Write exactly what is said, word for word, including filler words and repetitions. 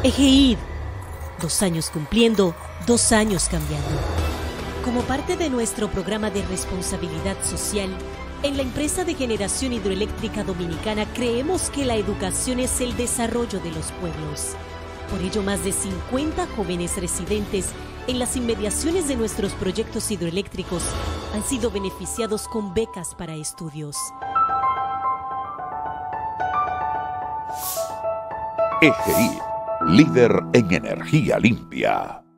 Egeid, dos años cumpliendo, dos años cambiando. Como parte de nuestro programa de responsabilidad social, en la empresa de generación hidroeléctrica dominicana creemos que la educación es el desarrollo de los pueblos. Por ello, más de cincuenta jóvenes residentes en las inmediaciones de nuestros proyectos hidroeléctricos han sido beneficiados con becas para estudios. Egeid, líder en energía limpia.